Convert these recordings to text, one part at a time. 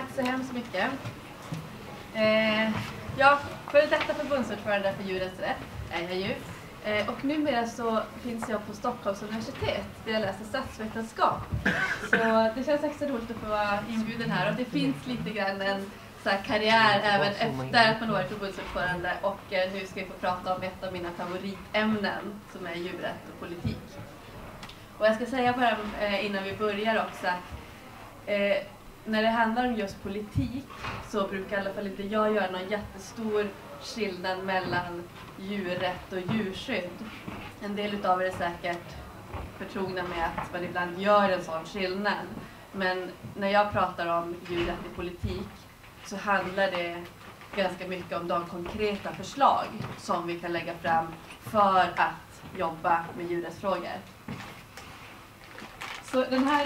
Tack så hemskt mycket. Före detta förbundsordförande för Djurens Rätt är jag ju. Och numera så finns jag på Stockholms universitet där jag läser statsvetenskap. Så det känns extra roligt att få vara inbjuden här. Och det finns lite grann en så här karriär även efter att man varit förbundsordförande. Och nu ska vi få prata om ett av mina favoritämnen som är djurrätt och politik. Och jag ska säga bara innan vi börjar också att när det handlar om just politik så brukar i alla fall inte jag göra någon jättestor skillnad mellan djurrätt och djurskydd. En del utav er är säkert förtrogna med att man ibland gör en sån skillnad. Men när jag pratar om djurrätt i politik så handlar det ganska mycket om de konkreta förslag som vi kan lägga fram för att jobba med djurrättsfrågor. Så den här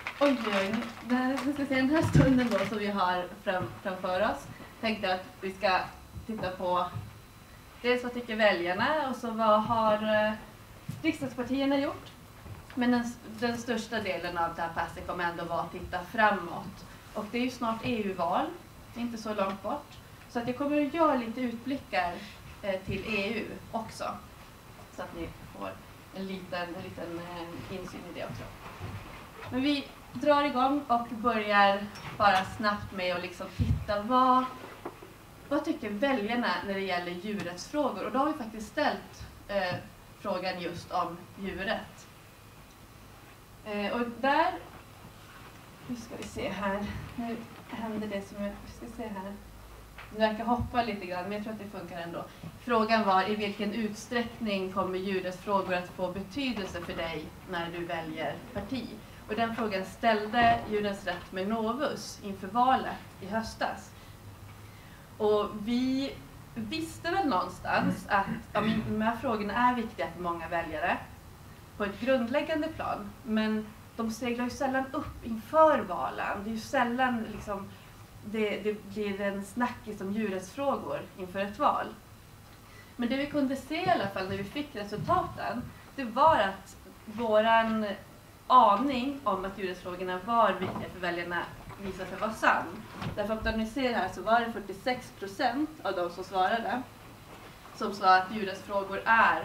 stunden då som vi har framför oss tänkte jag att vi ska titta på dels vad tycker väljarna och så vad har riksdagspartierna gjort. Men den största delen av det här passet kommer ändå vara att titta framåt. Och det är ju snart EU-val, inte så långt bort. Så att jag kommer att göra lite utblickar till EU också. Så att ni får en liten insyn i det också. Men vi drar igång och börjar bara snabbt med att liksom titta vad tycker väljarna när det gäller djurrättsfrågor. Och då har vi faktiskt ställt frågan just om djurrätt. Och där, nu ska vi se här, nu händer det som vi ska se här. Nu verkar hoppa lite grann, men jag tror att det funkar ändå. Frågan var i vilken utsträckning kommer djurrättsfrågor att få betydelse för dig när du väljer parti? Och den frågan ställde Djurens Rätt med Novus inför valet i höstas. Och vi visste väl någonstans att de här frågorna är viktiga för många väljare på ett grundläggande plan. Men de seglar ju sällan upp inför valen. Det är ju sällan liksom, det blir en snackis om djurrättsfrågor inför ett val. Men det vi kunde se i alla fall när vi fick resultaten, det var att våran aning om att djurrättsfrågorna var viktiga för väljarna visade sig vara sann. Därför att om ni ser här så var det 46% av de som svarade som sa att djurrättsfrågor är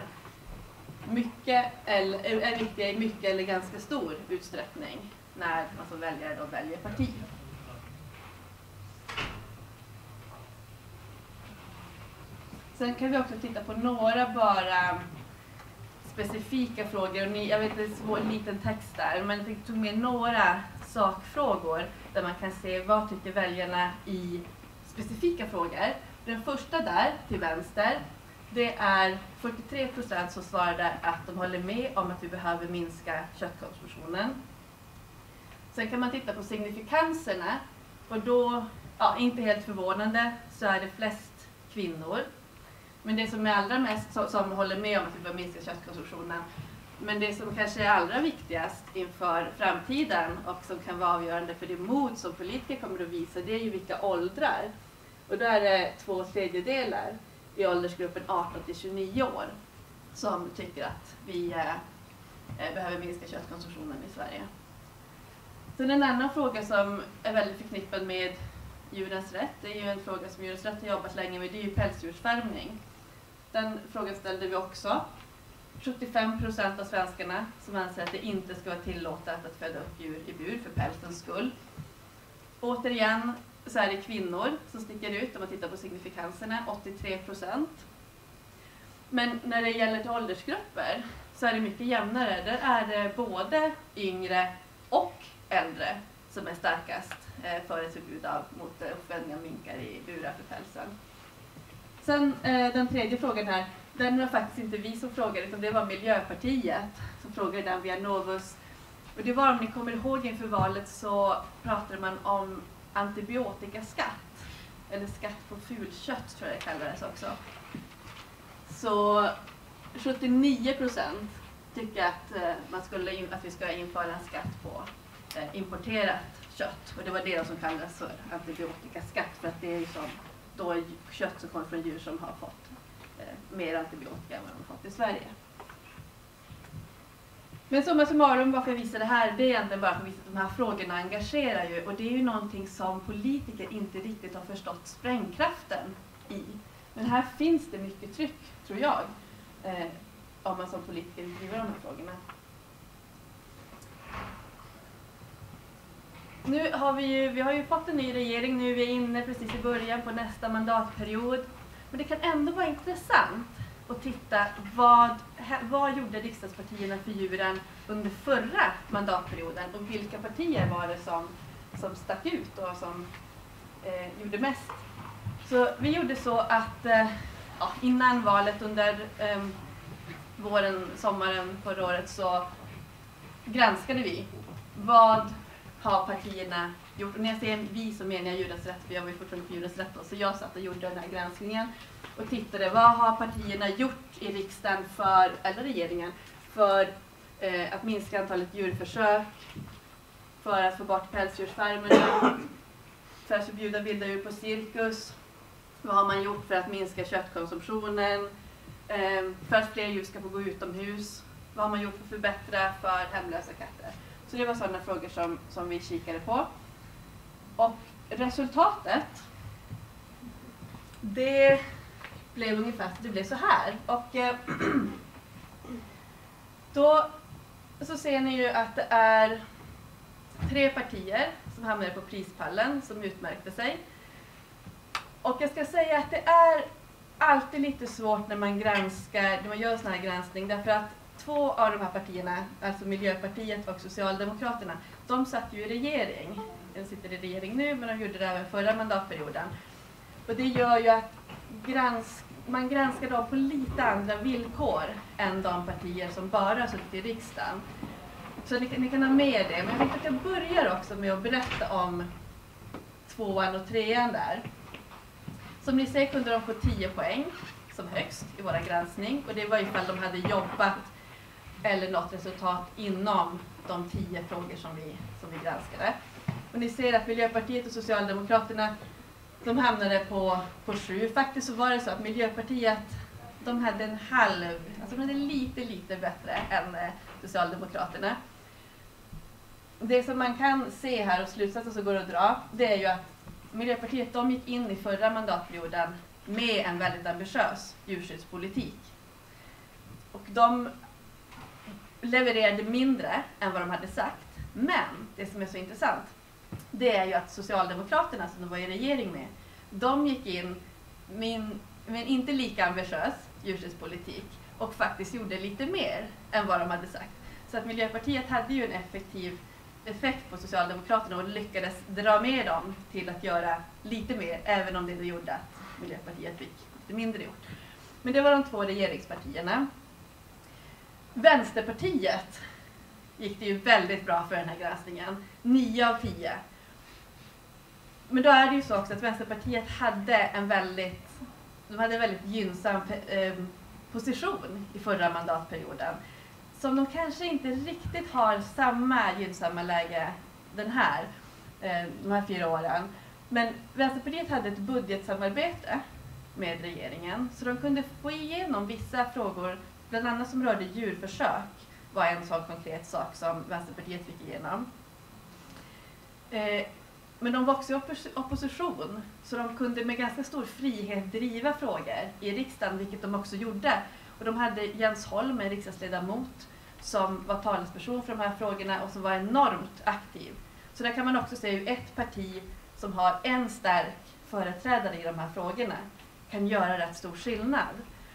viktiga i mycket eller ganska stor utsträckning när man som väljare då väljer parti. Sen kan vi också titta på några bara specifika frågor. Och jag vet det är en liten text där, men jag tog med några sakfrågor där man kan se vad tycker väljarna i specifika frågor. Den första där till vänster, det är 43% som svarade att de håller med om att vi behöver minska köttkonsumtionen. Sen kan man titta på signifikanserna och då, inte helt förvånande, så är det flest kvinnor. Men det som är allra mest som håller med om att vi bör minska köttkonsumtionen, men det som kanske är allra viktigast inför framtiden och som kan vara avgörande för det mod som politiker kommer att visa, det är ju vilka åldrar. Och då är det 2/3 i åldersgruppen 18-29 år som tycker att vi behöver minska köttkonsumtionen i Sverige. Sen en annan fråga som är väldigt förknippad med djurens rätt, det är ju en fråga som Djurens Rätt har jobbat länge med, det är ju pälsdjursfarmning. Den frågan ställde vi också. 75% av svenskarna som anser att det inte ska vara tillåtet att föda upp djur i bur för pälsens skull. Återigen så är det kvinnor som sticker ut om man tittar på signifikanserna, 83%. Men när det gäller till åldersgrupper så är det mycket jämnare. Där är det både yngre och äldre som är starkast för ett förbud mot uppfödning av minkar i burar för pälsen. Sen den tredje frågan här, den var faktiskt inte vi som frågade utan det var Miljöpartiet som frågade den via Novus. Och det var, om ni kommer ihåg inför valet så pratade man om antibiotikaskatt. Eller skatt på fulkött tror jag det kallades också. Så 79% tycker att vi ska införa en skatt på importerat kött. Och det var det som kallades för antibiotikaskatt, för att det är ju som då kött som kommer från djur som har fått mer antibiotika än vad de har fått i Sverige. Men summa summarum, varför jag visar det här, det är egentligen bara för att visa att de här frågorna engagerar ju. Och det är ju någonting som politiker inte riktigt har förstått sprängkraften i. Men här finns det mycket tryck, tror jag, om man som politiker vill driva de här frågorna. Nu har vi har ju fått en ny regering nu, vi är inne precis i början på nästa mandatperiod. Men det kan ändå vara intressant att titta vad gjorde riksdagspartierna för djuren under förra mandatperioden och vilka partier var det som stack ut och som gjorde mest. Så vi gjorde så att innan valet under våren, sommaren förra året så granskade vi vad har partierna gjort. Och när jag säger vi så menar jag Djurens Rätt, för jag var ju fortfarande på Djurens Rätt då, så jag satt och gjorde den här granskningen och tittade vad har partierna gjort i riksdagen eller regeringen för att minska antalet djurförsök, för att få bort pälsdjursfarmerna, för att förbjuda vilda djur på cirkus. Vad har man gjort för att minska köttkonsumtionen, för att fler djur ska få gå utomhus? Vad har man gjort för att förbättra för hemlösa katter? Så det var sådana frågor som vi kikade på. Och resultatet, det blev så här. Och då så ser ni ju att det är 3 partier som hamnade på prispallen som utmärkte sig. Och jag ska säga att det är alltid lite svårt när man gör sån här granskning, därför att 2 av de här partierna, alltså Miljöpartiet och Socialdemokraterna, de satt ju i regering. De sitter i regering nu, men de gjorde det även förra mandatperioden. Och det gör ju att man granskar dem på lite andra villkor än de partier som bara har suttit i riksdagen. Så ni kan ha med det, men jag vet att jag börjar också med att berätta om 2:an och 3:an där. Som ni ser kunde de få 10 poäng som högst i vår granskning. Och det var ifall de hade jobbat eller något resultat inom de 10 frågor som vi granskade. Och ni ser att Miljöpartiet och Socialdemokraterna, de hamnade på 7. Faktiskt så var det så att Miljöpartiet, de hade de hade lite bättre än Socialdemokraterna. Det som man kan se här och slutsatsen som går att dra, det är ju att Miljöpartiet, de gick in i förra mandatperioden med en väldigt ambitiös djurskyddspolitik. Och de levererade mindre än vad de hade sagt. Men det som är så intressant, det är ju att Socialdemokraterna som de var i regering med, de gick in med en inte lika ambitiös djurskyddspolitik och faktiskt gjorde lite mer än vad de hade sagt. Så att Miljöpartiet hade ju en effektiv effekt på Socialdemokraterna och lyckades dra med dem till att göra lite mer, även om det gjorde att Miljöpartiet fick lite mindre gjort. Men det var de 2 regeringspartierna. Vänsterpartiet gick det ju väldigt bra för den här granskningen. 9 av 10. Men då är det ju så också att Vänsterpartiet hade en väldigt gynnsam position i förra mandatperioden. Som de kanske inte riktigt har samma gynnsamma läge de här 4 åren. Men Vänsterpartiet hade ett budgetsamarbete med regeringen, så de kunde få igenom vissa frågor, bland annat som rörde djurförsök, var en sån konkret sak som Vänsterpartiet fick igenom. Men de var också i opposition, så de kunde med ganska stor frihet driva frågor i riksdagen, vilket de också gjorde. Och de hade Jens Holm, en riksdagsledamot, som var talesperson för de här frågorna och som var enormt aktiv. Så där kan man också se hur ett parti som har en stark företrädare i de här frågorna kan göra rätt stor skillnad.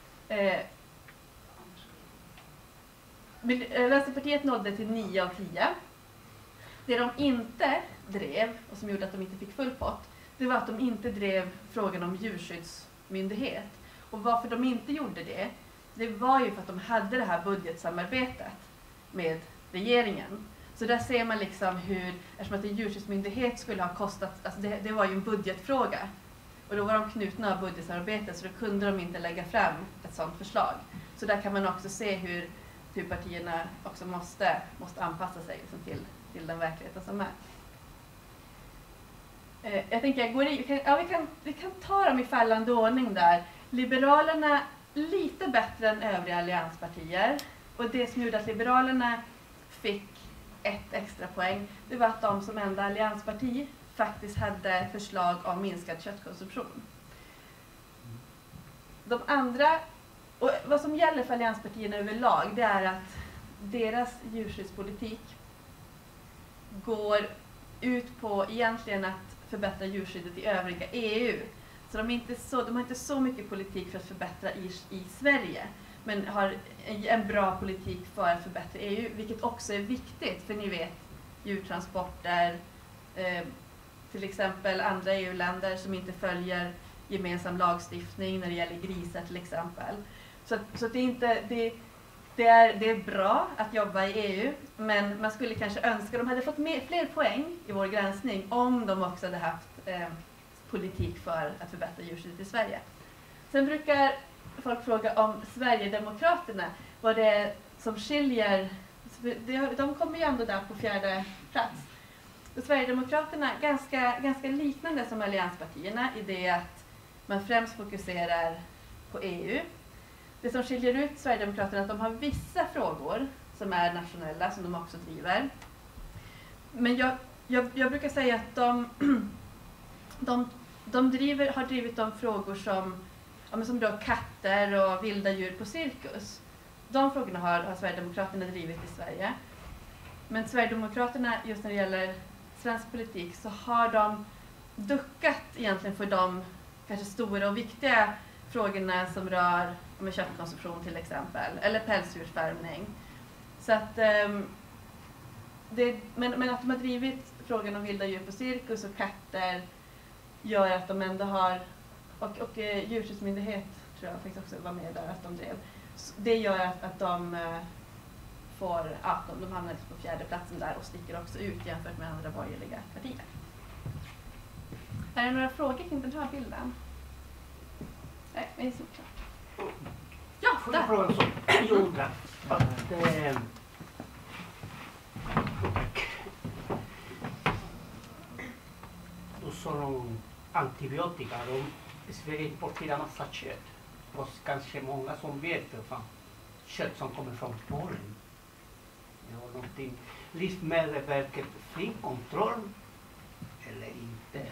Vänsterpartiet nådde till 9 av 10. Det de inte drev, och som gjorde att de inte fick full pott, det var att de inte drev frågan om djurskyddsmyndighet. Och varför de inte gjorde det, det var ju för att de hade det här budgetsamarbetet med regeringen. Så där ser man liksom hur, eftersom att en djurskyddsmyndighet skulle ha kostat, alltså det var ju en budgetfråga. Och då var de knutna av budgetsamarbetet, så då kunde de inte lägga fram ett sådant förslag. Så där kan man också se hur partierna också måste anpassa sig liksom till den verkligheten som är. Jag tänker, vi kan ta dem i fallande ordning där. Liberalerna lite bättre än övriga allianspartier. Och det som gjorde att Liberalerna fick ett extra poäng. Det var att de som enda alliansparti faktiskt hade förslag om minskad köttkonsumtion. De andra, och vad som gäller för allianspartierna överlag, det är att deras djurskyddspolitik går ut på egentligen att förbättra djurskyddet i övriga EU. Så de har inte så mycket politik för att förbättra i Sverige, men har en bra politik för att förbättra EU, vilket också är viktigt, för ni vet, djurtransporter, till exempel andra EU-länder som inte följer gemensam lagstiftning när det gäller grisar till exempel. Så det är bra att jobba i EU, men man skulle kanske önska de hade fått fler poäng i vår granskning om de också hade haft politik för att förbättra djurskyddet i Sverige. Sen brukar folk fråga om Sverigedemokraterna, vad det är som skiljer. De kommer ju ändå där på 4:e plats. Och Sverigedemokraterna är ganska liknande som allianspartierna i det att man främst fokuserar på EU. Det som skiljer ut Sverigedemokraterna är att de har vissa frågor som är nationella, som de också driver. Men jag brukar säga att de har drivit de frågor som rör katter och vilda djur på cirkus. De frågorna har Sverigedemokraterna drivit i Sverige. Men Sverigedemokraterna, just när det gäller svensk politik, så har de duckat egentligen för de kanske stora och viktiga frågorna som rör köttkonsumtion till exempel, eller pälsdjursfärmning. Så att, men att de har drivit frågan om vilda djur på cirkus och katter gör att de ändå har, och djurskyddsmyndighet tror jag faktiskt också var med där, att de drev. Det gör att de de hamnar på 4:e platsen där och sticker också ut jämfört med andra borgerliga partier. Är det några frågor kring den här bilden? Nej, det är så klart. Ja, får jag fråga som gjorde att då sa de antibiotika, de Sverige importerar massa kött. Och kanske många som vet kött som kommer från Polen. Ja, någonting. Livsmedelsverket fri kontroll eller inte?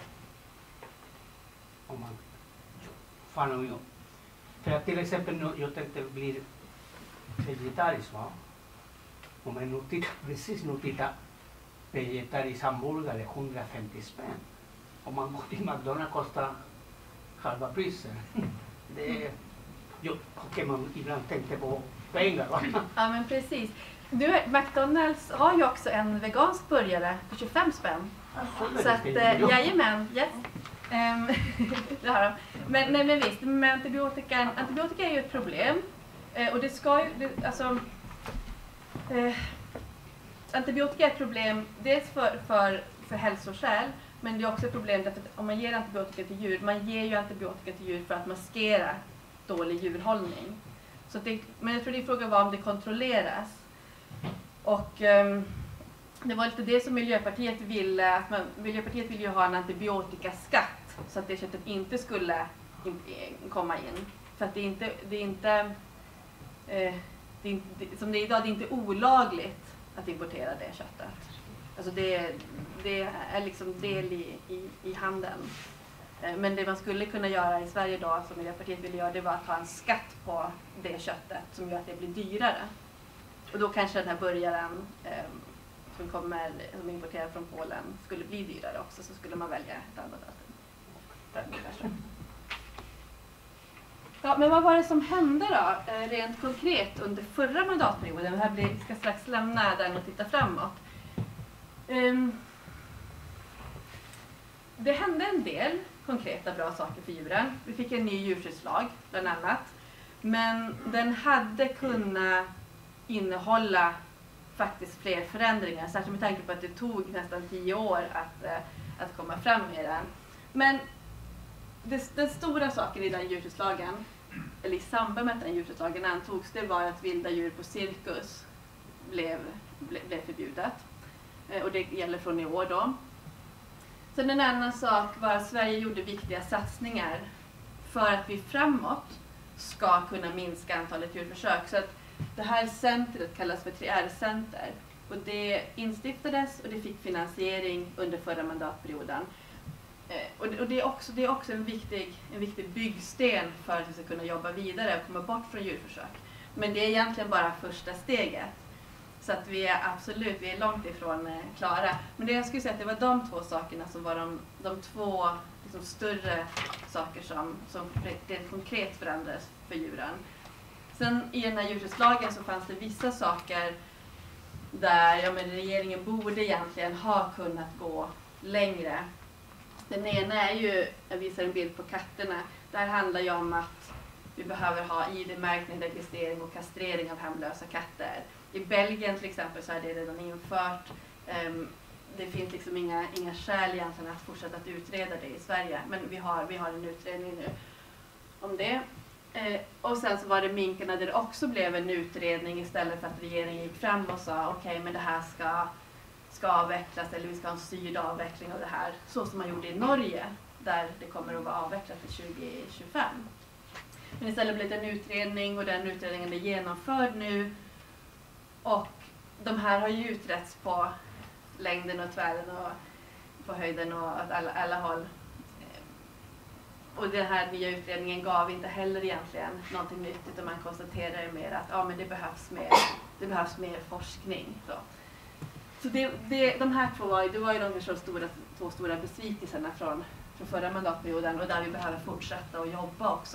Om man fan jag. För att till exempel jag tänkte bli vegetarisk, va? Om man nu tittar vegetarisk hamburgare 150 spänn. Om man går till McDonald's kostar halva priset. Det är okej, man ibland tänkte på pengar, va? Ja, men precis. McDonald's har ju också en vegansk burgare för 25 spänn. Så att, jajamän, yes. Det har de. Men visst, med antibiotika är ju ett problem. Och det ska ju, antibiotika är ett problem dels för hälsoskäl, men det är också ett problem därför att om man ger antibiotika till djur, man ger ju antibiotika till djur för att maskera dålig djurhållning. Så men jag tror det frågan var om det kontrolleras. Och det var lite det som Miljöpartiet ville, Miljöpartiet ville ju ha en antibiotikaskatt så att det köttet inte skulle komma in. För att det är inte som det är idag, det är inte olagligt att importera det köttet. Alltså det är liksom del i handeln. Men det man skulle kunna göra i Sverige idag, som Miljöpartiet ville göra, det var att ha en skatt på det köttet som gör att det blir dyrare. Och då kanske den här burgaren som importerar från Polen skulle bli dyrare också, så skulle man välja ett annat alternativ. Ja, men vad var det som hände då, rent konkret under förra mandatperioden? Vi ska strax lämna den och titta framåt. Det hände en del konkreta bra saker för djuren. Vi fick en ny djurskyddslag bland annat. Men den hade kunnat innehålla faktiskt fler förändringar. Särskilt med tanke på att det tog nästan 10 år att komma fram med den. Men den stora saken i den djurskyddslagen, eller i samband med att den djurskyddslagen antogs, det var att vilda djur på cirkus blev förbjudet. Och det gäller från i år då. Sen en annan sak var att Sverige gjorde viktiga satsningar för att vi framåt ska kunna minska antalet djurförsök. Så att det här centret kallas för 3R-center. Och det instiftades och det fick finansiering under förra mandatperioden. Och det är också en viktig byggsten för att vi ska kunna jobba vidare och komma bort från djurförsök. Men det är egentligen bara första steget. Så att vi är långt ifrån klara. Men det jag skulle säga att det var de två sakerna som var de två liksom, större saker som rent konkret förändrades för djuren. Sen i den här djurskyddslagen så fanns det vissa saker där regeringen borde egentligen ha kunnat gå längre. Den ena är ju, jag visar en bild på katterna, där handlar ju om att vi behöver ha ID-märkning, registrering och kastrering av hemlösa katter. I Belgien till exempel så är det redan infört. Det finns liksom inga skäl egentligen att fortsätta att utreda det i Sverige. Men vi har en utredning nu om det. Och sen så var det minkarna där det också blev en utredning istället för att regeringen gick fram och sa okej, men det här ska avvecklas eller vi ska ha en styrd avveckling av det här. Så som man gjorde i Norge där det kommer att vara avvecklat till 2025. Men istället blev det en utredning och den utredningen är genomförd nu. Och de här har ju utretts på längden och tvären och på höjden och åt alla håll. Och den här nya utredningen gav inte heller egentligen någonting nytt utan man konstaterar mer att men det behövs mer forskning. Så de här två var ju de kanske två stora besvikelserna från förra mandatperioden och där vi behöver fortsätta att jobba också.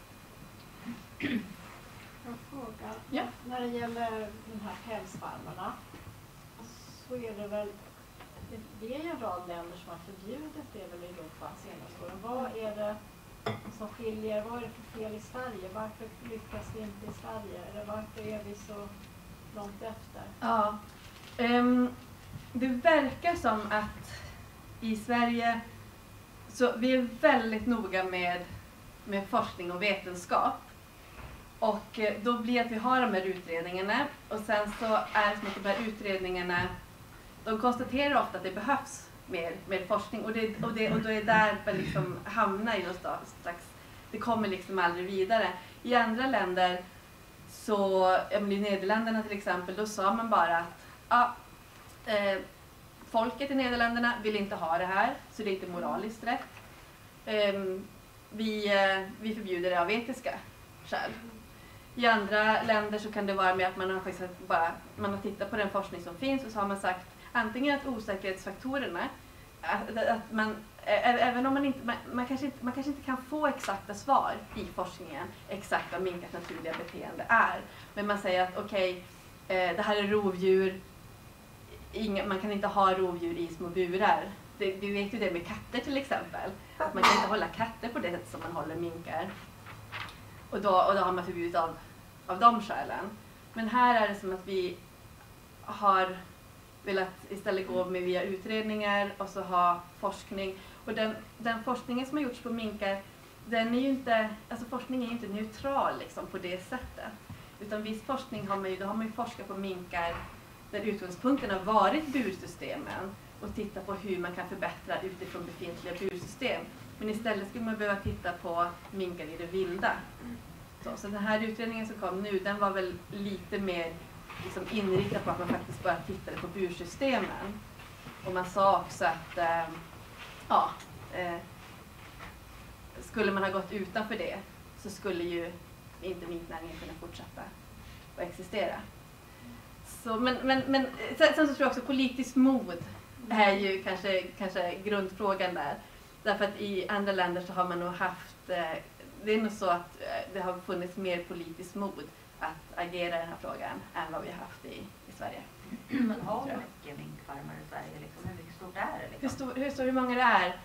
En fråga. Ja. När det gäller de här pälsfarmarna så är det väl det är en rad länder som har förbjudit det väl i Europa senaste åren. Vad är det som skiljer? Vad är det för fel i Sverige? Varför lyckas vi inte i Sverige? Eller varför är vi så långt efter? Ja, det verkar som att i Sverige så vi är väldigt noga med forskning och vetenskap. Och då blir det att vi har de här utredningarna och sen så är det som att de här utredningarna de konstaterar ofta att det behövs mer forskning och då är där man liksom hamnar i någon slags, det kommer liksom aldrig vidare. I andra länder så, i Nederländerna till exempel, då sa man bara att folket i Nederländerna vill inte ha det här så det är inte moraliskt rätt. Vi förbjuder det av etiska skäl. I andra länder så kan det vara med att man har tittat på den forskning som finns och så har man sagt antingen att osäkerhetsfaktorerna, att även om man kanske inte kan få exakta svar i forskningen exakt vad minkars naturliga beteende är. Men man säger att det här är rovdjur, man kan inte ha rovdjur i små burar. Vi vet ju det med katter till exempel, att man kan inte hålla katter på det sätt som man håller minkar. Och då har man förbjudit av de skälen. Men här är det som att vi har velat istället gå med via utredningar och så ha forskning. Och den forskningen som har gjorts på minkar, den är ju inte, alltså forskning är ju inte neutral liksom på det sättet. Utan viss forskning har man ju forskat på minkar där utgångspunkten har varit bursystemen och titta på hur man kan förbättra utifrån befintliga bursystem. Men istället skulle man behöva titta på minkar i det vilda. Så den här utredningen som kom nu, den var väl lite mer liksom inriktad på att man faktiskt bara tittade på bursystemen. Och man sa också att skulle man ha gått utanför det så skulle ju inte minknäringen kunna fortsätta att existera. Så, men sen så tror jag också politiskt mod är ju kanske grundfrågan där. Därför att i andra länder så har man nog haft, det är nog så att det har funnits mer politiskt mod att agera i den här frågan än vad vi har haft i Sverige. Men har mycket minkfarmar i Sverige? Liksom? Hur mycket stort är det? Liksom? Hur många det är?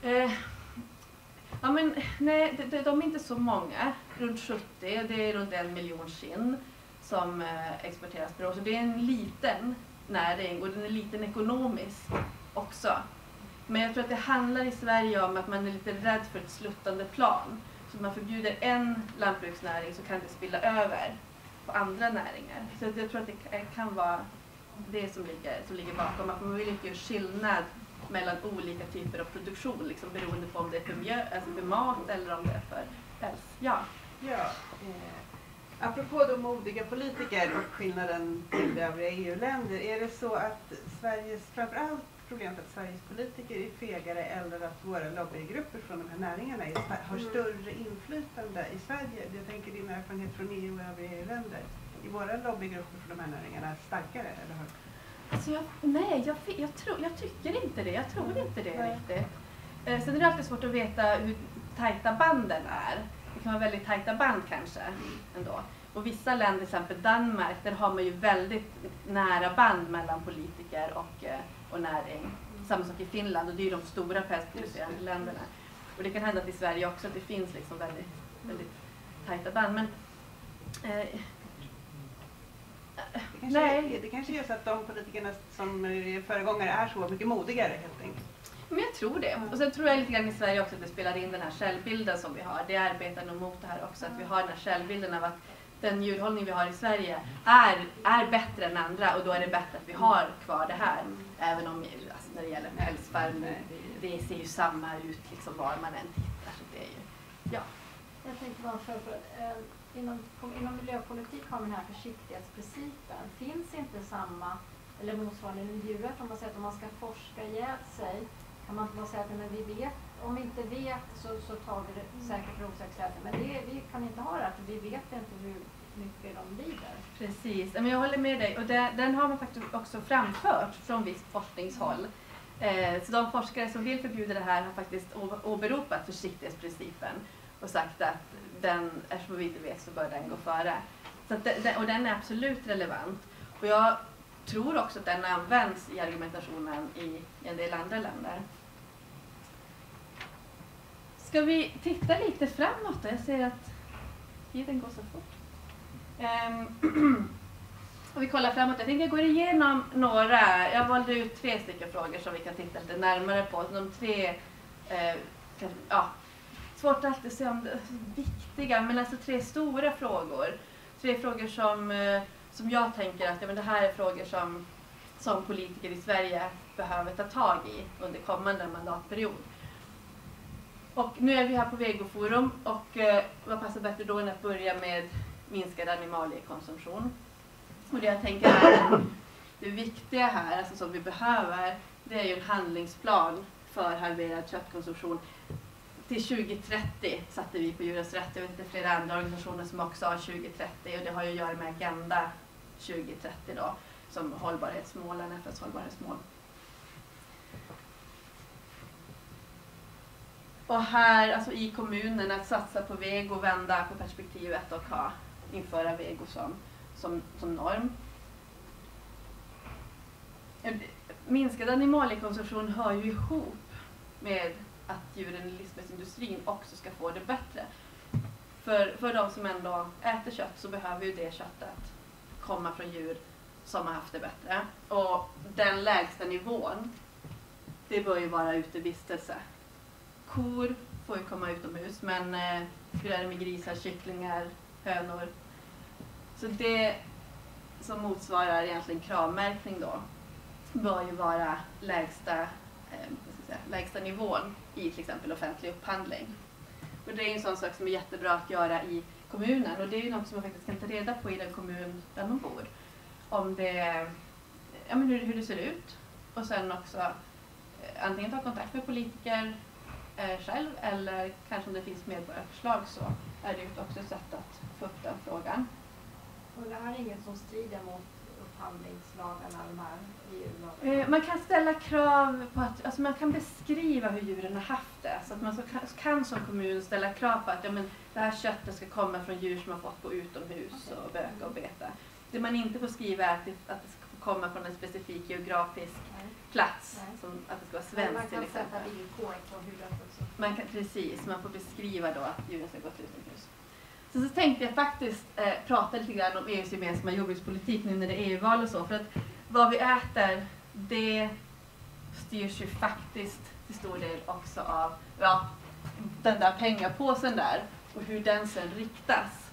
Ja. Nej, de är inte så många. Runt 70, det är runt 1 miljon skinn som exporteras per år. Så det är en liten näring och den är liten ekonomiskt också. Men jag tror att det handlar i Sverige om att man är lite rädd för ett sluttande plan. Så om man förbjuder en lantbruksnäring så kan det spilla över på andra näringar. Så jag tror att det kan vara det som ligger bakom. Att man vill inte göra skillnad mellan olika typer av produktion. Liksom beroende på om det är för mat eller om det är för päls. Ja. Apropå de modiga politiker och skillnaden till övriga EU-länder, är det så att framförallt problemet att Sveriges politiker är fegare eller att våra lobbygrupper från de här näringarna har större inflytande i Sverige? Jag tänker din erfarenhet från EU och övriga EU-länder. Är våra lobbygrupper från de här näringarna starkare? Eller har... Alltså jag tycker inte det. Jag tror inte det riktigt. Sen är det alltid svårt att veta hur tajta banden är. Det kan vara väldigt tajta band kanske ändå. Och vissa länder, till exempel Danmark, där har man ju väldigt nära band mellan politiker och näring. Samma sak i Finland, och det är ju de stora pälsproducerande länderna. Och det kan hända att i Sverige också att det finns liksom väldigt, väldigt tajta band. Men det kanske är så att de politikerna som är föregångare är så mycket modigare helt enkelt. Men jag tror det. Och sen tror jag lite grann i Sverige också att det spelar in den här självbilden som vi har. Det arbetar nog mot det här också, att vi har den här självbilden av att den djurhållning vi har i Sverige är bättre än andra, och då är det bättre att vi har kvar det här. Även om alltså, när det gäller pälsfarmning, det ser ju samma ut liksom var man än tittar. Så det är ju, ja. Jag tänkte bara inom miljöpolitik har man den här försiktighetsprincipen. Finns inte samma eller motsvarande djuret, om man säger att om man ska forska ihjäl sig, kan man inte bara säga att men vi vet, om vi inte vet så tar vi det säkert för osäkerheten. Men vi kan inte ha det, för vi vet inte hur mycket de lider. Precis, men jag håller med dig. Och den har man faktiskt också framfört från visst forskningshåll. Så de forskare som vill förbjuda det här har faktiskt åberopat försiktighetsprincipen och sagt att eftersom vi inte vet så bör den gå före. Så att och den är absolut relevant. Och jag tror också att den används i argumentationen i en del andra länder. Ska vi titta lite framåt? Jag ser att tiden går så fort. Och vi kollar framåt. Jag tänkte jag går igenom några. Jag valde ut 3 stycken frågor som vi kan titta lite närmare på. De 3, svårt att alltid se om det är viktiga, men alltså 3 stora frågor. 3 frågor som jag tänker att det här är frågor som politiker i Sverige behöver ta tag i under kommande mandatperiod. Och nu är vi här på Vegoforum, och vad passar bättre då än att börja med minskad animaliekonsumtion. Och det jag tänker är det viktiga här, alltså som vi behöver, det är ju en handlingsplan för halverad köttkonsumtion. Till 2030 satte vi på Djurens Rätt. Jag vet inte flera andra organisationer som också har 2030, och det har ju att göra med Agenda 2030 då, som hållbarhetsmålen, FN:s hållbarhetsmål. Och här, alltså i kommunen, att satsa på vego, vända på perspektivet och införa vego som norm. Minskad animaliekonsumtion hör ju ihop med att djuren i livsmedelsindustrin också ska få det bättre. För de som ändå äter kött så behöver ju det köttet komma från djur som har haft det bättre. Och den lägsta nivån, det bör ju vara utevistelse. Kor får ju komma utomhus, men hur är det med grisar, kycklingar, hönor? Så det som motsvarar egentligen kravmärkning då bör ju vara lägsta nivån i till exempel offentlig upphandling. Och det är en sån sak som är jättebra att göra i kommunen, och det är ju något som man faktiskt kan ta reda på i den kommun där man bor. Om det, hur det ser ut, och sen också antingen ta kontakt med politiker själv, eller kanske om det finns medborgarförslag så är det också ett sätt att få upp den frågan. Och det här är inget som strider mot upphandlingslagarna, de här EU-lagarna? Man kan ställa krav på att, alltså man kan beskriva hur djuren har haft det. Så att man kan som kommun ställa krav på att det här köttet ska komma från djur som har fått gå utomhus och böka och beta. Det man inte får skriva är att det ska komma från en specifik geografisk plats. Som att det ska vara svenskt till exempel. Man kan sätta villkor på hur det också. Precis, man får beskriva då att djuren ska gå utomhus. Så tänkte jag faktiskt prata lite grann om EUs gemensamma jordbrukspolitik nu när det är EU-val och så. För att vad vi äter, det styrs ju faktiskt till stor del också av den där pengapåsen där och hur den sen riktas.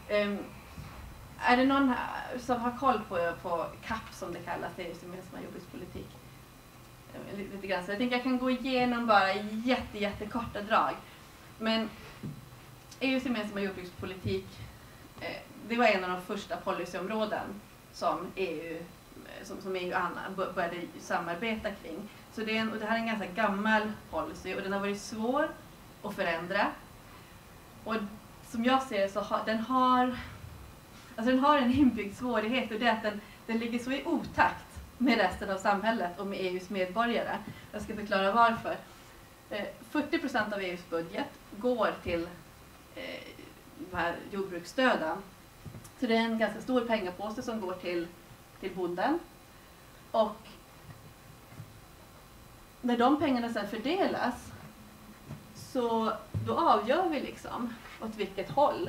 Är det någon som har koll på CAP som det kallas, EUs gemensamma jordbrukspolitik? Lite grann. Så jag tänker jag kan gå igenom bara i jättekorta drag. Men EUs gemensamma jordbrukspolitik, det var en av de första policyområden som EU började samarbeta kring. Så det här är en ganska gammal policy och den har varit svår att förändra. Och som jag ser det så den har en inbyggd svårighet, och det är att den ligger så i otakt med resten av samhället och med EUs medborgare. Jag ska förklara varför. 40% av EUs budget går till de här jordbruksstöden. Så det är en ganska stor pengapåse som går till bonden. Och när de pengarna sedan fördelas så då avgör vi liksom åt vilket håll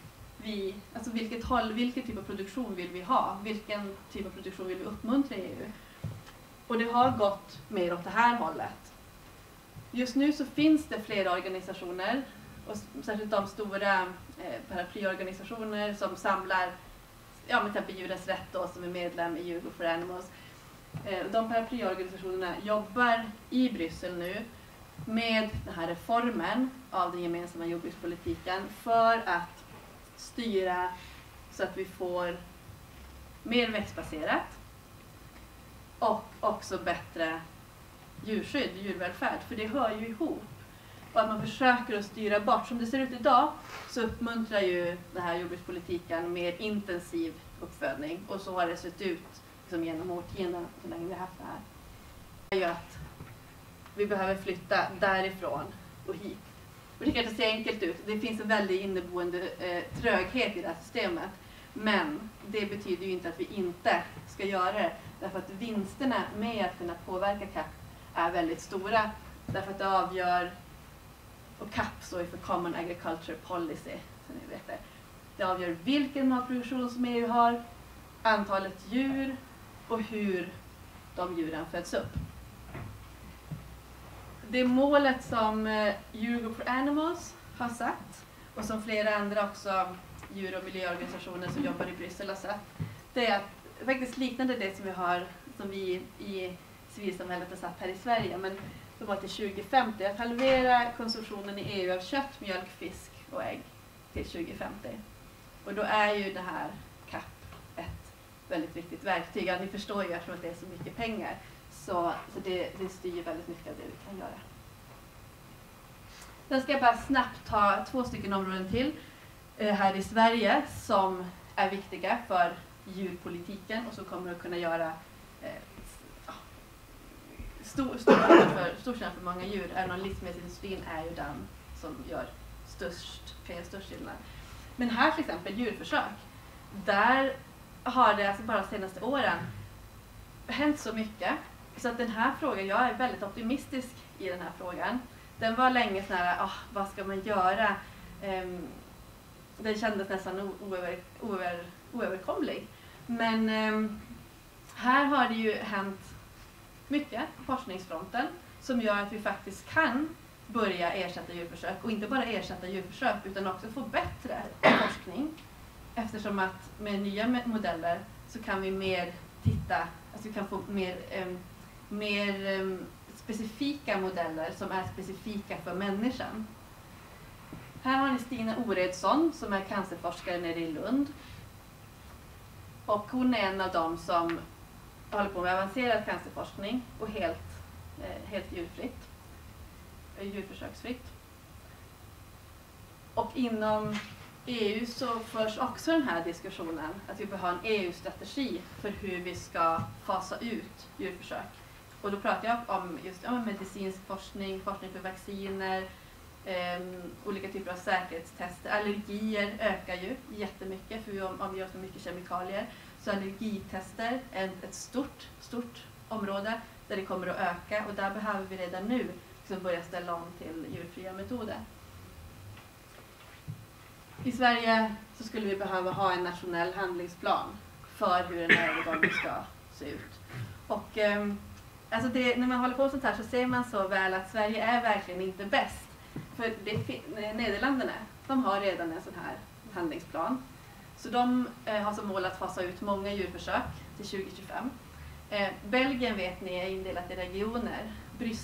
vilken typ av produktion vill vi ha? Vilken typ av produktion vill vi uppmuntra i EU? Och det har gått mer åt det här hållet. Just nu så finns det flera organisationer, och särskilt de stora paraplyorganisationer som samlar, till exempel Djurens Rätt då, som är medlem i Eurogroup for Animals. De paraplyorganisationerna jobbar i Bryssel nu med den här reformen av den gemensamma jordbrukspolitiken för att styra så att vi får mer växtbaserat och också bättre djurskydd, djurvälfärd, för det hör ju ihop. Och att man försöker att styra bort. Som det ser ut idag så uppmuntrar ju den här jordbrukspolitiken mer intensiv uppfödning, och så har det sett ut liksom genom årtionden så länge vi har haft det här. Det är ju att vi behöver flytta därifrån och hit. Och det kanske ser enkelt ut. Det finns en väldigt inneboende tröghet i det här systemet. Men det betyder ju inte att vi inte ska göra det. Därför att vinsterna med att kunna påverka CAP är väldigt stora. Därför att det avgör, och CAP står ju för Common Agriculture Policy, så ni vet det. Det avgör vilken matproduktion som EU har, antalet djur och hur de djuren föds upp. Det målet som Eurogroup for Animals har satt, och som flera andra också djur- och miljöorganisationer som jobbar i Bryssel har satt, det är faktiskt liknande det som vi i civilsamhället har satt här i Sverige, men det var till 2050, att halvera konsumtionen i EU av kött, mjölk, fisk och ägg till 2050. Och då är ju det här CAP ett väldigt viktigt verktyg. Ja, ni förstår ju eftersom att det är så mycket pengar. Så det styr väldigt mycket av det vi kan göra. Sen ska jag bara snabbt ta 2 stycken områden till här i Sverige som är viktiga för djurpolitiken och som kommer att kunna göra stor skillnad för många djur. Även om livsmedelsindustrin är ju den som kan göra störst skillnad. Men här till exempel djurförsök, där har det alltså bara de senaste åren hänt så mycket. Så att den här frågan, jag är väldigt optimistisk i den här frågan. Den var länge sån här, vad ska man göra? Den kändes nästan oöverkomlig. Men här har det ju hänt mycket på forskningsfronten som gör att vi faktiskt kan börja ersätta djurförsök. Och inte bara ersätta djurförsök utan också få bättre forskning. Eftersom att med nya modeller så kan vi mer vi kan få mer specifika modeller som är specifika för människan. Här har ni Stina Oredsson som är cancerforskare nere i Lund. Och hon är en av dem som håller på med avancerad cancerforskning och helt djurförsöksfritt. Och inom EU så förs också den här diskussionen att vi behöver ha en EU-strategi för hur vi ska fasa ut djurförsök. Och då pratar jag om just medicinsk forskning, forskning för vacciner, olika typer av säkerhetstester. Allergier ökar ju jättemycket för vi omger oss med mycket kemikalier. Så allergitester är ett stort område där det kommer att öka, och där behöver vi redan nu liksom börja ställa om till djurfria metoder. I Sverige så skulle vi behöva ha en nationell handlingsplan för hur den här övergången ska se ut. Och när man håller på sånt här så ser man så väl att Sverige är verkligen inte bäst. För Nederländerna, de har redan en sån här handlingsplan. Så de har som mål att fasa ut många djurförsök till 2025. Belgien vet ni är indelat i regioner.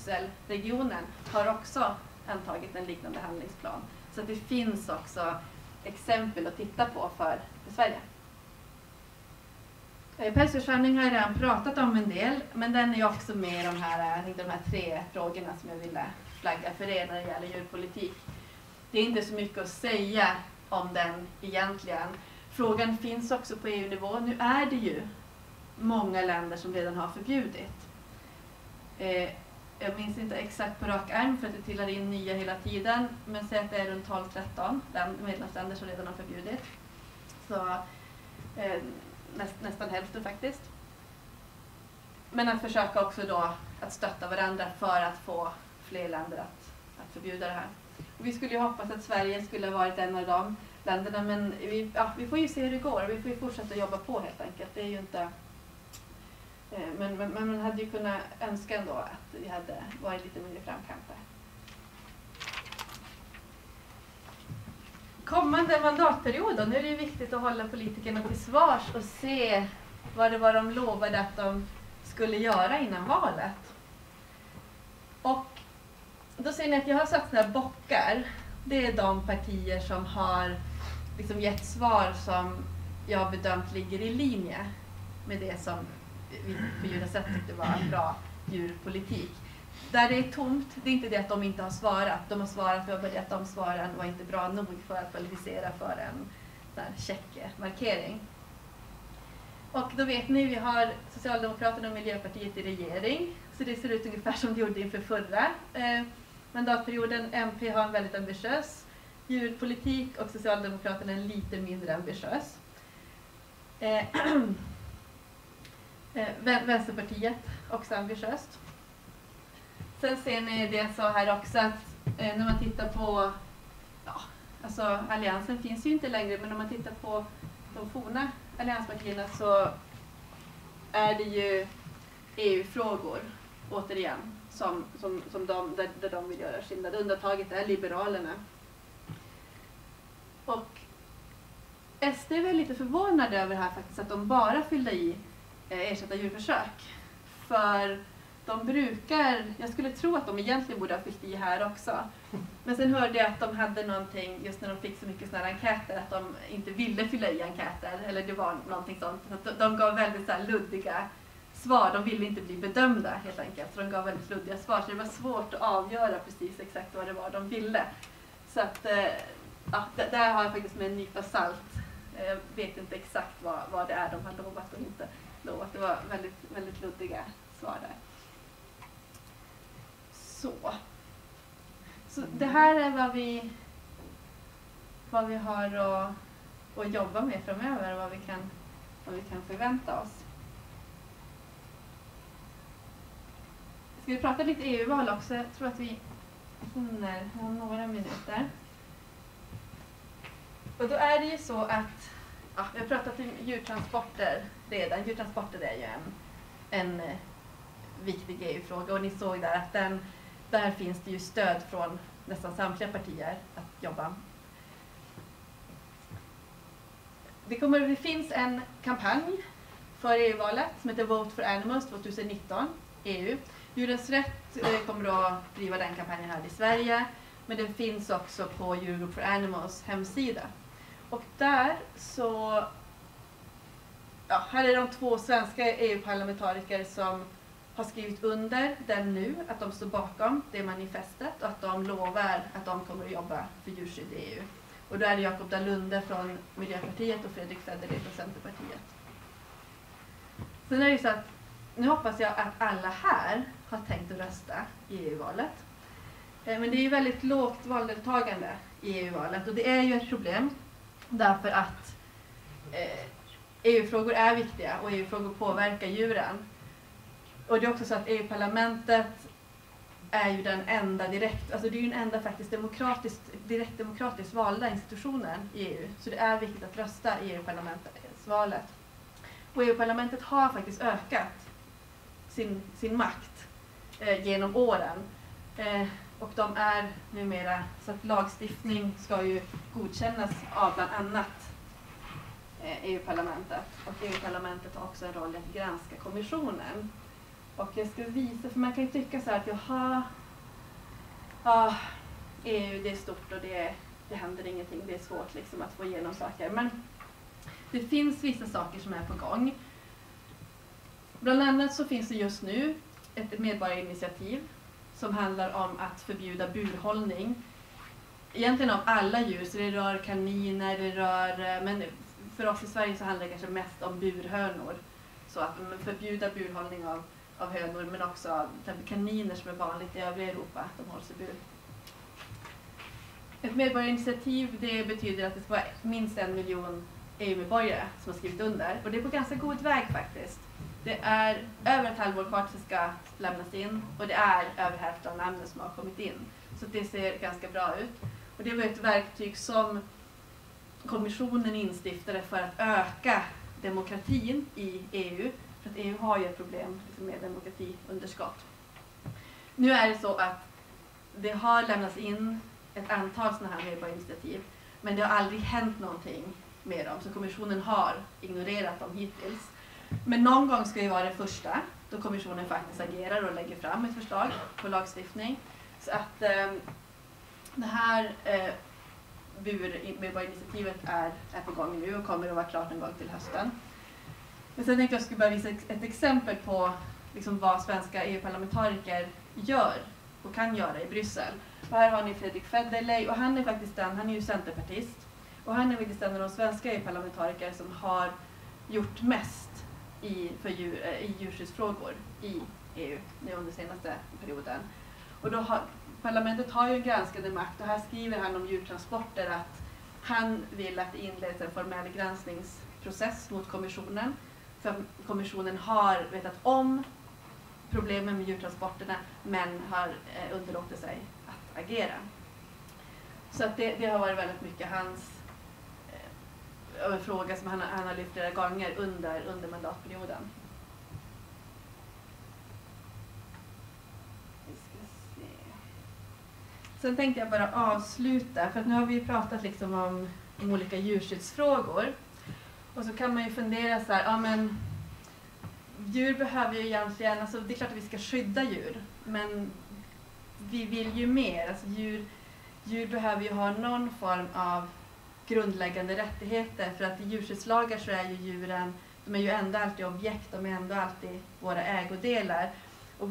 Brysselregionen har också antagit en liknande handlingsplan. Så att det finns också exempel att titta på för Sverige. Pälsdjursförsäljning har jag redan pratat om en del, men den är ju också med i de här 3 frågorna som jag ville flagga för er när det gäller djurpolitik. Det är inte så mycket att säga om den egentligen. Frågan finns också på EU-nivå. Nu är det ju många länder som redan har förbjudit. Jag minns inte exakt på rak arm för att det trillar in nya hela tiden, men säg att det är runt 12-13 medlemsländer som redan har förbjudit. Så nästan hälften faktiskt. Men att försöka också då att stötta varandra för att få fler länder att förbjuda det här. Och vi skulle ju hoppas att Sverige skulle ha varit en av de länderna, men vi får ju se hur det går. Vi får ju fortsätta jobba på helt enkelt. Det är ju inte... Men man hade ju kunnat önska ändå att vi hade varit lite mer i framkant där. Kommande mandatperiod, nu är det ju viktigt att hålla politikerna till svars och se vad det var de lovade att de skulle göra innan valet. Och då ser ni att jag har satt sådana här bockar. Det är de partier som har liksom gett svar som jag bedömt ligger i linje med det som vi på Djursätt tyckte var en bra djurpolitik. Där det är tomt, det är inte det att de inte har svarat. De har svarat, det var bara det att de svaren var inte bra nog för att kvalificera för en checkmarkering. Och då vet ni, vi har Socialdemokraterna och Miljöpartiet i regering. Så det ser ut ungefär som det gjorde inför förra mandatperioden. MP har en väldigt ambitiös djurpolitik och Socialdemokraterna är lite mindre ambitiös. Vänsterpartiet också ambitiöst. Sen ser ni det så här också att när man tittar på, alltså alliansen finns ju inte längre, men om man tittar på de forna allianspartierna så är det ju EU-frågor återigen som där de vill göra skillnad. Undantaget är Liberalerna. Och SD är väl lite förvånade över det här faktiskt, att de bara fyllde i ersätta djurförsök. För de brukar, jag skulle tro att de egentligen borde ha fyllt i här också. Men sen hörde jag att de hade någonting, just när de fick så mycket sådana här enkäter, att de inte ville fylla i enkäter. Eller det var någonting sånt. Så de gav väldigt så här luddiga svar. De ville inte bli bedömda helt enkelt. Så de gav väldigt luddiga svar. Så det var svårt att avgöra precis exakt vad det var de ville. Så att, där har jag faktiskt med en nypa salt. Jag vet inte exakt vad det är de har lovat och inte lovat. Det var väldigt, väldigt luddiga svar där. Så det här är vad vi har att jobba med framöver, vad vi kan förvänta oss. Ska vi prata lite EU-val också? Jag tror att vi hinner om några minuter. Och då är det ju så att vi har pratat om djurtransporter redan. Djurtransporter är ju en viktig EU-fråga, och ni såg där att där finns det ju stöd från nästan samtliga partier att jobba. Det finns en kampanj för EU-valet som heter Vote for Animals 2019, EU. Djurens rätt kommer att driva den kampanjen här i Sverige, men den finns också på Europe for Animals hemsida. Och där så, här är de 2 svenska EU-parlamentariker som har skrivit under den nu, att de står bakom det manifestet och att de lovar att de kommer att jobba för djurskydd i EU. Och då är det Jakob Dalunde från Miljöpartiet och Fredrik Federley från Centerpartiet. Sen är det ju så att nu hoppas jag att alla här har tänkt att rösta i EU-valet. Men det är ju väldigt lågt valdeltagande i EU-valet, och det är ju ett problem därför att EU-frågor är viktiga och EU-frågor påverkar djuren. Och det är också så att EU-parlamentet är ju den enda det är ju den enda faktiskt direkt demokratiskt valda institutionen i EU. Så det är viktigt att rösta i EU-parlamentsvalet. Och EU-parlamentet har faktiskt ökat sin makt genom åren. Och de är numera, så att lagstiftning ska ju godkännas av bland annat EU-parlamentet. Och EU-parlamentet har också en roll att granska kommissionen. Och jag ska visa, för man kan ju tycka så här att EU det är stort och det det händer ingenting, det är svårt liksom att få igenom saker. Men det finns vissa saker som är på gång. Bland annat så finns det just nu ett medborgarinitiativ som handlar om att förbjuda burhållning. Egentligen av alla djur, så det rör kaniner, men för oss i Sverige så handlar det kanske mest om burhönor. Så att förbjuda burhållning av hönor, men också kaniner som är vanligt i övriga Europa, de hålls i bur. Ett medborgarinitiativ, det betyder att det ska vara minst 1 miljon EU-medborgare som har skrivit under. Och det är på ganska god väg faktiskt. Det är över ett halvår kvar som ska lämnas in och det är över hälften av namnen som har kommit in. Så det ser ganska bra ut. Och det var ett verktyg som kommissionen instiftade för att öka demokratin i EU. För att EU har ju ett problem med demokratiunderskott. Nu är det så att det har lämnats in ett antal sådana här medborgarinitiativ, men det har aldrig hänt någonting med dem, så kommissionen har ignorerat dem hittills. Men någon gång ska ju vara det första, då kommissionen faktiskt agerar och lägger fram ett förslag på lagstiftning. Så att det här medborgarinitiativet är på gång nu och kommer att vara klart en gång till hösten. Men sen tänkte jag skulle bara visa ett exempel på liksom vad svenska EU-parlamentariker gör och kan göra i Bryssel. Och här har ni Fredrik Federley och han är ju centerpartist. Och han är faktiskt en av de svenska EU-parlamentariker som har gjort mest i djurskyddsfrågor i EU nu under senaste perioden. Och då parlamentet har ju en granskande makt och här skriver han om djurtransporter att han vill att det inleds en formell granskningsprocess mot kommissionen. För kommissionen har vetat om problemen med djurtransporterna men har underlåtit sig att agera. Så att det har varit väldigt mycket hans en fråga som han har lyft flera gånger under mandatperioden. Vi ska se. Sen tänkte jag bara avsluta, för att nu har vi pratat liksom om olika djurskyddsfrågor. Och så kan man ju fundera så här, ja men djur behöver ju egentligen, alltså det är klart att vi ska skydda djur, men vi vill ju mer. Alltså djur behöver ju ha någon form av grundläggande rättigheter, för att i djurskyddslagar så är ju djuren, de är ju ändå alltid objekt, de är ändå alltid våra ägodelar. Och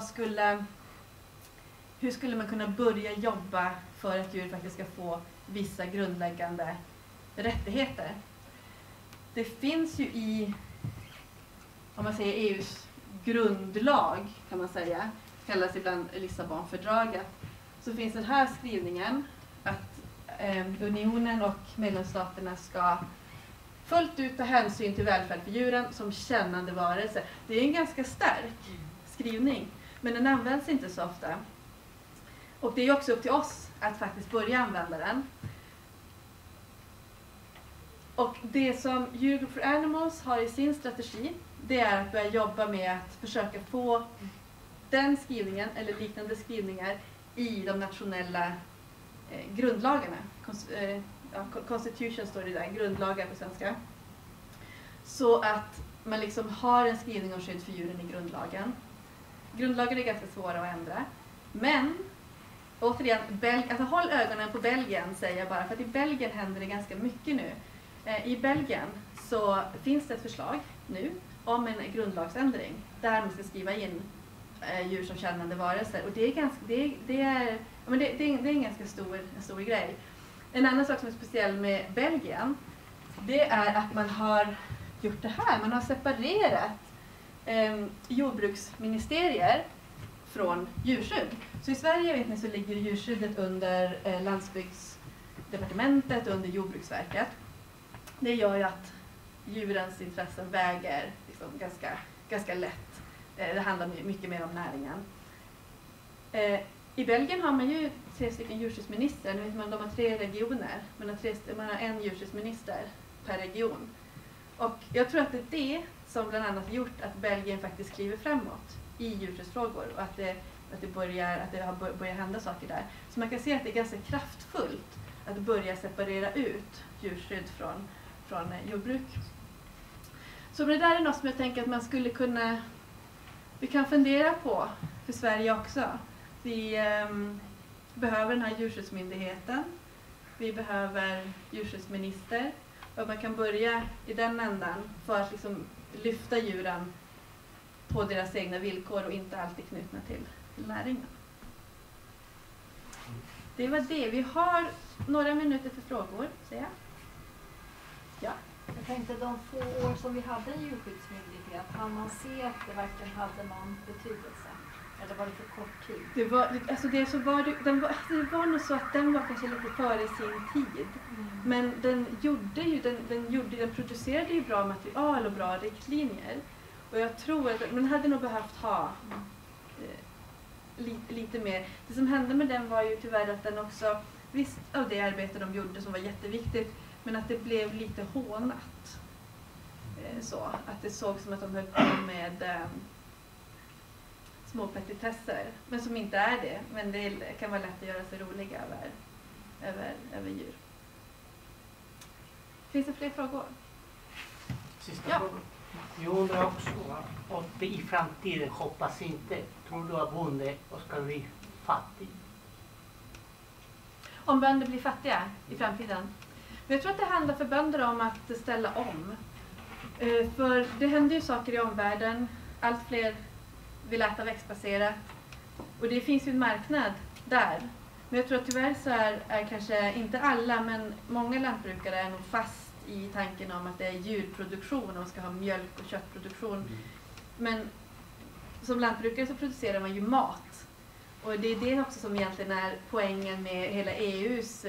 hur skulle man kunna börja jobba för att djur faktiskt ska få vissa grundläggande rättigheter? Det finns ju i, om man säger EUs grundlag kan man säga, kallas ibland Lissabonfördraget, så finns den här skrivningen att unionen och medlemsstaterna ska fullt ut ta hänsyn till välfärd för djuren som kännande varelse. Det är en ganska stark skrivning, men den används inte så ofta. Och det är också upp till oss att faktiskt börja använda den. Och det som Euro Group for Animals har i sin strategi, det är att börja jobba med att försöka få den skrivningen eller liknande skrivningar i de nationella grundlagarna. Constitution står det där, grundlagar på svenska. Så att man liksom har en skrivning om skydd för djuren i grundlagen. Grundlagar är ganska svåra att ändra. Men, återigen, alltså håll ögonen på Belgien säger jag bara, för att i Belgien händer det ganska mycket nu. I Belgien så finns det ett förslag nu om en grundlagsändring där man ska skriva in djur som kännande varelser. Och det är en ganska stor grej. En annan sak som är speciell med Belgien, det är att man har gjort det här. Man har separerat jordbruksministerier från djurskydd. Så i Sverige vet ni så ligger djurskyddet under landsbygdsdepartementet, under Jordbruksverket. Det gör ju att djurens intressen väger liksom ganska lätt. Det handlar mycket mer om näringen. I Belgien har man ju 3 stycken djurskyddsministrar. De har 3 regioner. Man har en djurskyddsminister per region. Och jag tror att det är det som bland annat gjort att Belgien faktiskt kliver framåt i djurskyddsfrågor och att det har börjat hända saker där. Så man kan se att det är ganska kraftfullt att börja separera ut djurskydd från jordbruk. Så det där är något som jag tänker att man skulle kunna, vi kan fundera på för Sverige också. Vi behöver den här djurskyddsmyndigheten. vi behöver djurskyddsminister och att man kan börja i den ändan för att liksom lyfta djuren på deras egna villkor och inte alltid knutna till näringen. Det var det. Vi har några minuter för frågor, säger jag. Ja. Jag tänkte de få år som vi hade en djurskyddsmyndighet, hann man se att det verkligen hade någon betydelse? Eller var det för kort tid? Det var nog så att den var kanske lite före sin tid. Men den producerade ju bra material och bra riktlinjer. Och jag tror att den hade nog behövt ha lite mer. Det som hände med den var ju tyvärr att den också, visst av det arbete de gjorde som var jätteviktigt, men att det blev lite hånat. Så att det såg som att de höll på med små petitesser, men som inte är det. Men det kan vara lätt att göra sig roliga över djur. Finns det fler frågor? Sista frågan. Jag undrar också, om det i framtiden, hoppas inte, tror du att bonde ska bli fattig? Om bönder blir fattiga i framtiden? Men jag tror att det handlar för bönder om att ställa om. För det händer ju saker i omvärlden. Allt fler vill äta växtbaserat. Och det finns ju en marknad där. Men jag tror att tyvärr så är kanske inte alla, men många lantbrukare är nog fast i tanken om att det är djurproduktion och ska ha mjölk- och köttproduktion. Men som lantbrukare så producerar man ju mat. Och det är det också som egentligen är poängen med hela EUs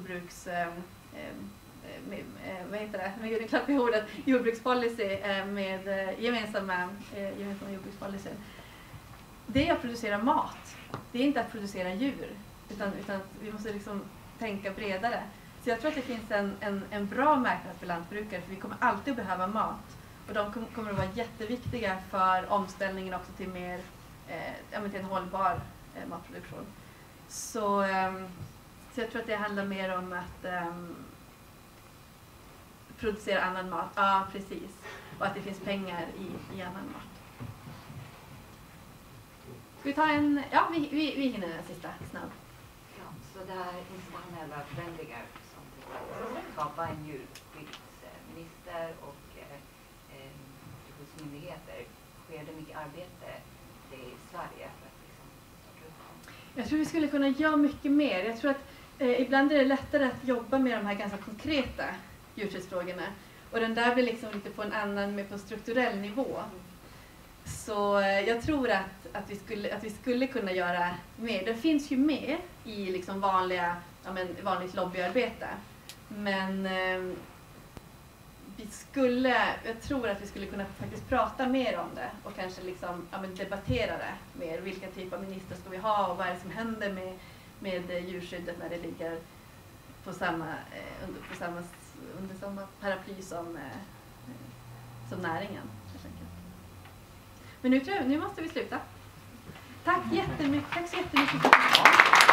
jordbrukspolicy med gemensamma jordbrukspolicyn. Det är att producera mat. Det är inte att producera djur. Utan vi måste liksom tänka bredare. Så jag tror att det finns en bra marknad för lantbrukare, för vi kommer alltid att behöva mat. Och de kommer att vara jätteviktiga för omställningen också till mer till en hållbar matproduktion. Så jag tror att det handlar mer om att producera annan mat. Ja, precis. Och att det finns pengar i annan mat. Ska vi ta en... Ja, vi hinner den sista snabb. Ja, så det här internationella förändringar som skapar en djurskyddsminister och djurskyddsmyndigheter, sker det mycket arbete i Sverige för att liksom starta upp dem? Jag tror vi skulle kunna göra mycket mer. Jag tror att ibland är det lättare att jobba med de här ganska konkreta djurskyddsfrågorna. Och den där blir liksom lite på en annan, mer på strukturell nivå. Så jag tror att vi skulle kunna göra mer. Det finns ju med i liksom vanligt lobbyarbete. Men jag tror att vi skulle kunna faktiskt prata mer om det och kanske liksom, debattera det mer. Vilka typer av minister ska vi ha och vad är det som händer med djurskyddet när det ligger under samma paraply som näringen. Men nu måste vi sluta. Tack så jättemycket.